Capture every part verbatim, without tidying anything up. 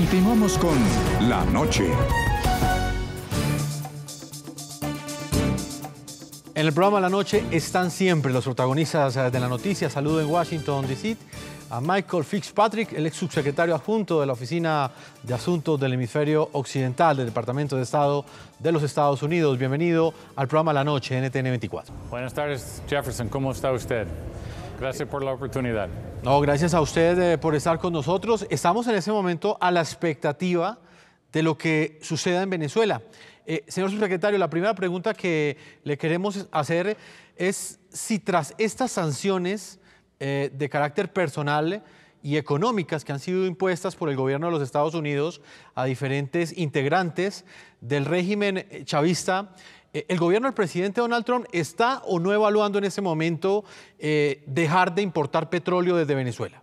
Continuamos con La Noche. En el programa La Noche están siempre los protagonistas de la noticia. Saludo en Washington, D C a Michael Fitzpatrick, el ex subsecretario adjunto de la Oficina de Asuntos del Hemisferio Occidental del Departamento de Estado de los Estados Unidos. Bienvenido al programa La Noche, N T N veinticuatro. Buenas tardes, Jefferson. ¿Cómo está usted? Gracias por la oportunidad. No, gracias a usted eh, por estar con nosotros. Estamos en ese momento a la expectativa de lo que suceda en Venezuela. Eh, señor subsecretario, la primera pregunta que le queremos hacer es si tras estas sanciones eh, de carácter personal y económicas que han sido impuestas por el gobierno de los Estados Unidos a diferentes integrantes del régimen chavista, eh, ¿el gobierno del presidente Donald Trump está o no evaluando en ese momento eh, dejar de importar petróleo desde Venezuela?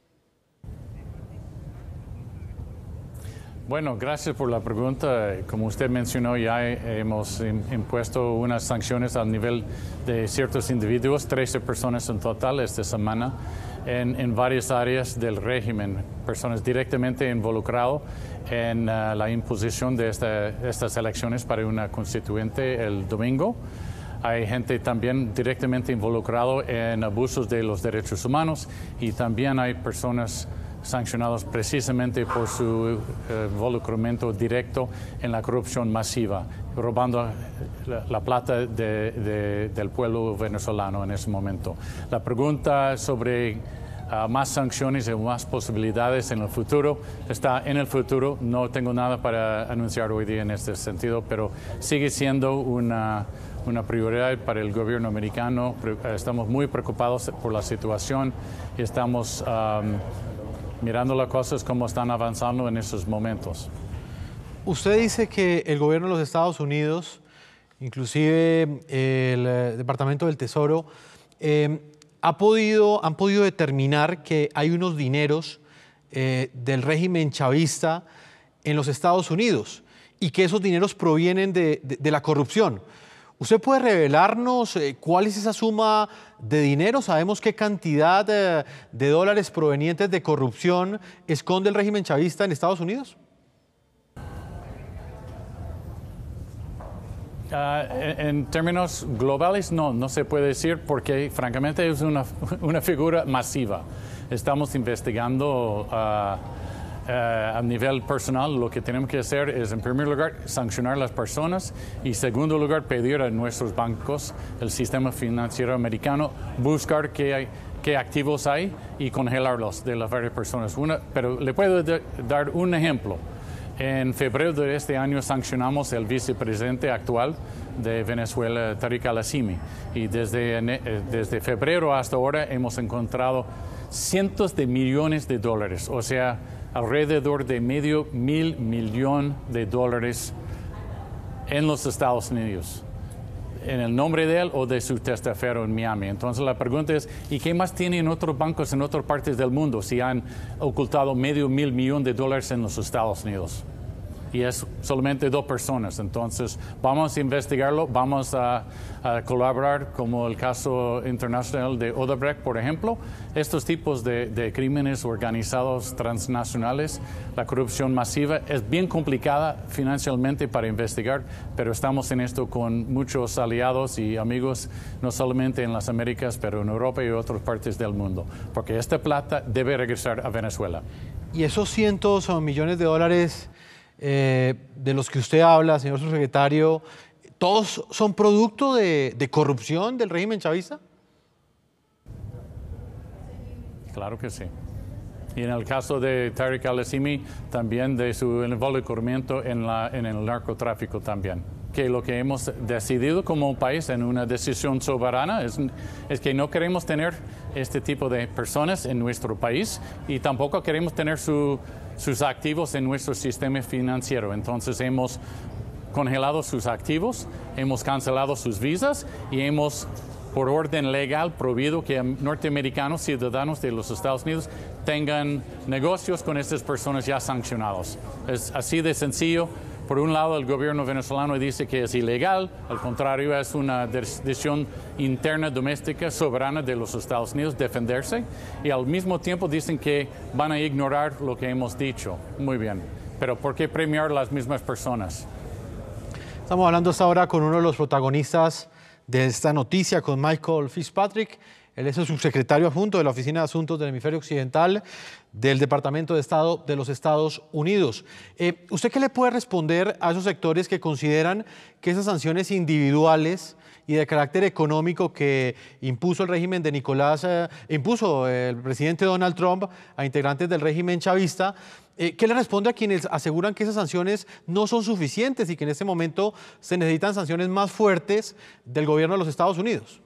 Bueno, gracias por la pregunta. Como usted mencionó, ya hemos impuesto unas sanciones al nivel de ciertos individuos, trece personas en total esta semana, en, en varias áreas del régimen, personas directamente involucradas en uh, la imposición de esta, estas elecciones para una constituyente el domingo. Hay gente también directamente involucrada en abusos de los derechos humanos y también hay personas sancionados precisamente por su eh, involucramiento directo en la corrupción masiva, robando la, la plata de, de, del pueblo venezolano en ese momento. La pregunta sobre uh, más sanciones y más posibilidades en el futuro está en el futuro. No tengo nada para anunciar hoy día en este sentido, pero sigue siendo una, una prioridad para el gobierno americano. Estamos muy preocupados por la situación y estamos Um, mirando las cosas como están avanzando en esos momentos. Usted dice que el gobierno de los Estados Unidos, inclusive el eh, Departamento del Tesoro, eh, ha podido, han podido determinar que hay unos dineros eh, del régimen chavista en los Estados Unidos y que esos dineros provienen de, de, de la corrupción. ¿Usted puede revelarnos eh, cuál es esa suma de dinero? ¿Sabemos qué cantidad eh, de dólares provenientes de corrupción esconde el régimen chavista en Estados Unidos? Uh, en, en términos globales, no, no se puede decir porque francamente es una, una figura masiva. Estamos investigando Uh, Uh, a nivel personal, lo que tenemos que hacer es, en primer lugar, sancionar a las personas y, en segundo lugar, pedir a nuestros bancos, el sistema financiero americano, buscar qué, hay, qué activos hay y congelarlos de las varias personas. Una, pero le puedo de, dar un ejemplo. En febrero de este año sancionamos al vicepresidente actual de Venezuela, Tariq al-Assimi, y desde, desde febrero hasta ahora hemos encontrado cientos de millones de dólares, o sea, alrededor de medio mil millón de dólares en los Estados Unidos, en el nombre de él o de su testaferro en Miami. Entonces la pregunta es, ¿y qué más tienen otros bancos en otras partes del mundo si han ocultado medio mil millón de dólares en los Estados Unidos? Y es solamente dos personas. Entonces vamos a investigarlo, vamos a, a colaborar, como el caso internacional de Odebrecht, por ejemplo. Estos tipos de, de crímenes organizados transnacionales, la corrupción masiva, es bien complicada financieramente para investigar, pero estamos en esto con muchos aliados y amigos, no solamente en las Américas, pero en Europa y otras partes del mundo, porque esta plata debe regresar a Venezuela. Y esos cientos o millones de dólares Eh, de los que usted habla, señor subsecretario, ¿todos son producto de, de corrupción del régimen chavista? Claro que sí. Y en el caso de Tariq al-Assimi, también de su involucramiento en, la, en el narcotráfico también. Que lo que hemos decidido como país en una decisión soberana es, es que no queremos tener este tipo de personas en nuestro país y tampoco queremos tener su, sus activos en nuestro sistema financiero. Entonces hemos congelado sus activos, hemos cancelado sus visas y hemos, por orden legal, prohibido que norteamericanos, ciudadanos de los Estados Unidos, tengan negocios con estas personas ya sancionados. Es así de sencillo. Por un lado, el gobierno venezolano dice que es ilegal, al contrario, es una decisión interna, doméstica, soberana de los Estados Unidos defenderse, y al mismo tiempo dicen que van a ignorar lo que hemos dicho. Muy bien, pero ¿por qué premiar a las mismas personas? Estamos hablando hasta ahora con uno de los protagonistas de esta noticia, con Michael Fitzpatrick. Él es el subsecretario adjunto de la Oficina de Asuntos del Hemisferio Occidental del Departamento de Estado de los Estados Unidos. Eh, ¿Usted qué le puede responder a esos sectores que consideran que esas sanciones individuales y de carácter económico que impuso el régimen de Nicolás, eh, impuso el presidente Donald Trump a integrantes del régimen chavista, eh, ¿qué le responde a quienes aseguran que esas sanciones no son suficientes y que en este momento se necesitan sanciones más fuertes del gobierno de los Estados Unidos?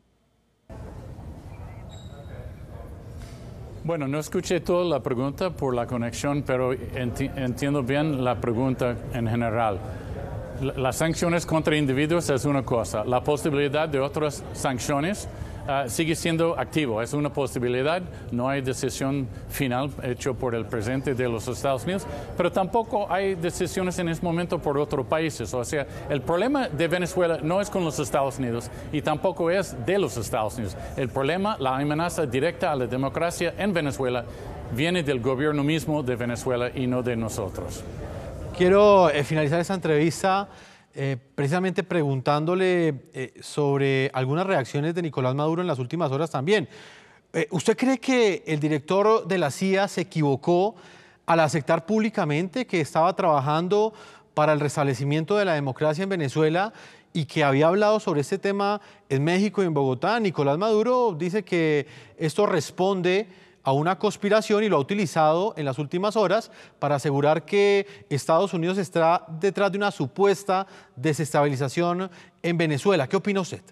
Bueno, no escuché toda la pregunta por la conexión, pero enti entiendo bien la pregunta en general. La, las sanciones contra individuos es una cosa, la posibilidad de otras sanciones uh, sigue siendo activo, es una posibilidad, no hay decisión final hecha por el presidente de los Estados Unidos, pero tampoco hay decisiones en este momento por otros países. O sea, el problema de Venezuela no es con los Estados Unidos y tampoco es de los Estados Unidos. El problema, la amenaza directa a la democracia en Venezuela viene del gobierno mismo de Venezuela y no de nosotros. Quiero eh, finalizar esta entrevista eh, precisamente preguntándole eh, sobre algunas reacciones de Nicolás Maduro en las últimas horas también. Eh, ¿Usted cree que el director de la C I A se equivocó al aceptar públicamente que estaba trabajando para el restablecimiento de la democracia en Venezuela y que había hablado sobre este tema en México y en Bogotá? Nicolás Maduro dice que esto responde a una conspiración y lo ha utilizado en las últimas horas para asegurar que Estados Unidos está detrás de una supuesta desestabilización en Venezuela. ¿Qué opina usted?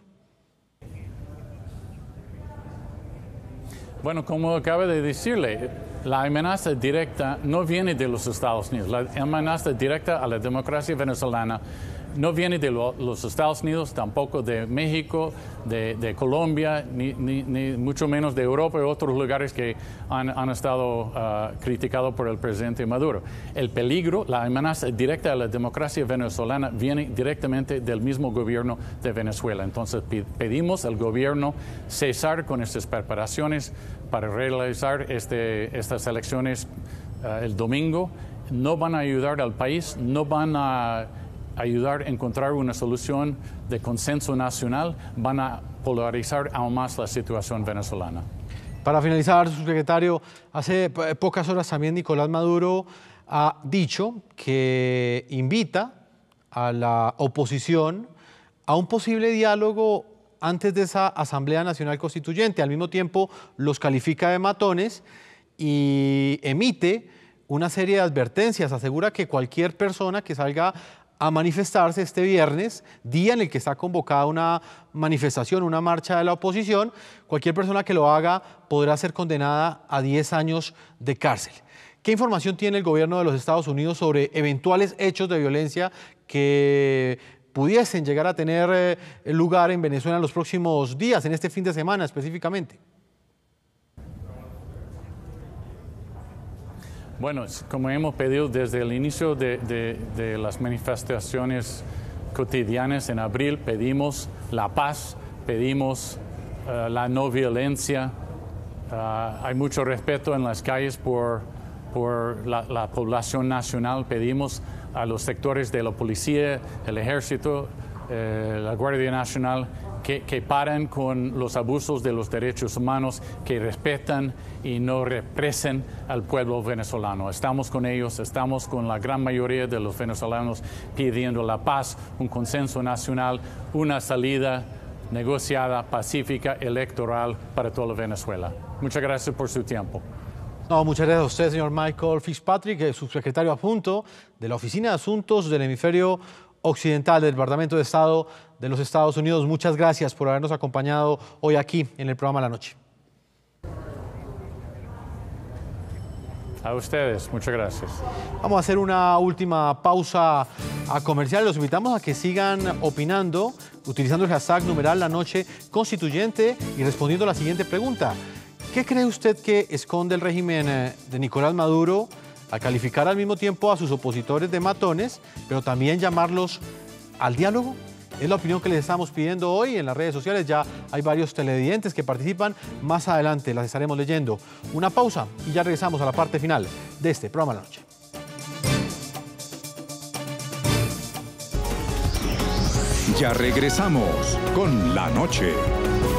Bueno, como acaba de decirle, la amenaza directa no viene de los Estados Unidos. La amenaza directa a la democracia venezolana no viene de lo, los Estados Unidos, tampoco de México, de, de Colombia, ni, ni, ni mucho menos de Europa y otros lugares que han, han estado uh, criticados por el presidente Maduro. El peligro, la amenaza directa a la democracia venezolana viene directamente del mismo gobierno de Venezuela. Entonces pedimos al gobierno cesar con estas preparaciones para realizar este, estas elecciones uh, el domingo. No van a ayudar al país, no van a ayudar a encontrar una solución de consenso nacional, van a polarizar aún más la situación venezolana. Para finalizar, subsecretario, hace pocas horas también Nicolás Maduro ha dicho que invita a la oposición a un posible diálogo antes de esa Asamblea Nacional Constituyente. Al mismo tiempo los califica de matones y emite una serie de advertencias. Asegura que cualquier persona que salga a manifestarse este viernes, día en el que está convocada una manifestación, una marcha de la oposición, cualquier persona que lo haga podrá ser condenada a diez años de cárcel. ¿Qué información tiene el gobierno de los Estados Unidos sobre eventuales hechos de violencia que pudiesen llegar a tener lugar en Venezuela en los próximos días, en este fin de semana específicamente? Bueno, como hemos pedido desde el inicio de, de, de las manifestaciones cotidianas en abril, pedimos la paz, pedimos uh, la no violencia. Uh, hay mucho respeto en las calles por, por la, la población nacional. Pedimos a los sectores de la policía, el ejército, eh, la Guardia Nacional, Que, que paren con los abusos de los derechos humanos, que respetan y no represen al pueblo venezolano. Estamos con ellos, estamos con la gran mayoría de los venezolanos pidiendo la paz, un consenso nacional, una salida negociada, pacífica, electoral para toda Venezuela. Muchas gracias por su tiempo. No, muchas gracias a usted, señor Michael Fitzpatrick, subsecretario adjunto de la Oficina de Asuntos del Hemisferio Occidental del Departamento de Estado de los Estados Unidos. Muchas gracias por habernos acompañado hoy aquí en el programa La Noche. A ustedes, muchas gracias. Vamos a hacer una última pausa a comercial. Los invitamos a que sigan opinando, utilizando el hashtag numeral La Noche Constituyente y respondiendo a la siguiente pregunta. ¿Qué cree usted que esconde el régimen de Nicolás Maduro a calificar al mismo tiempo a sus opositores de matones, pero también llamarlos al diálogo? Es la opinión que les estamos pidiendo hoy en las redes sociales. Ya hay varios televidentes que participan. Más adelante las estaremos leyendo. Una pausa y ya regresamos a la parte final de este programa de la noche. Ya regresamos con La Noche.